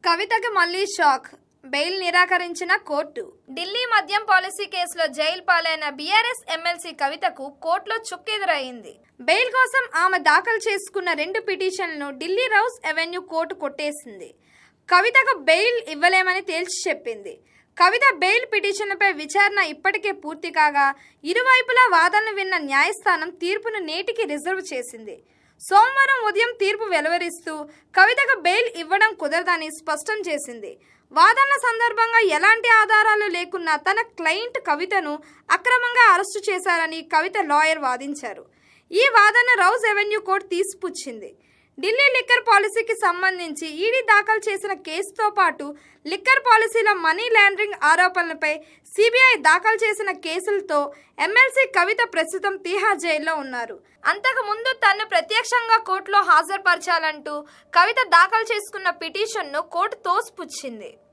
కవితకి మళ్లీ shock. Bail నిరాకరించిన court. Delhi మద్యం పాలసీ కేసులో జైలు పాలైన బీఆర్ఎస్ ఎమ్మెల్సీ కవితకు కోర్టులో చుక్కెదురైంది. బెయిల్ కోసం ఆమె దాఖలు చేసుకున్న 2 పిటిషన్లను ఢిల్లీ రౌస్ అవెన్యూ కోర్టు కొట్టేసింది. కవితకు బెయిల్ ఇవ్వలేమని తేల్చి చెప్పింది. కవిత బెయిల్ పిటిషన్లపై విచారణ ఇప్పటికే పూర్తి కాగా ఇరువైపులా వాదనలు విన్న న్యాయస్థానం తీర్పును నేటికి రిజర్వ్ చేసింది. సోమవారం ఉదయం తీర్పు వెలువరిస్తూ కవితకు బెయిల్ ఇవ్వడం కుదరదని స్పష్టం చేసింది. వాదనల సందర్భంగా ఎలాంటి ఆధారాలు లేకున్నా తన క్లయింట్ కవితను అక్రమంగా అరెస్టు చేశారని కవిత లాయర్ వాదించారు. ఈ వాదన రౌస్ అవెన్యూ కోర్టు తీసిపుచ్చింది. ఢిల్లీ లిక్కర్ పాలసీకి సంబంధించి ఈడీ దాఖలు చేసిన కేసుతో పాటు లిక్కర్ పాలసీల మనీ లాండరింగ్ ఆరోపణలపై సిబిఐ దాఖలు చేసిన కేసులతో ఎమ్మెల్సీ కవిత ప్రస్తుతం తీహార్ జైల్లో ఉన్నారు. అంతకుముందు తనను ప్రత్యక్షంగా కోర్టులో హాజరుపరచాలంటూ కవిత దాఖలు చేసుకున్న పిటిషన్ను కోర్టు తోసిపుచ్చింది.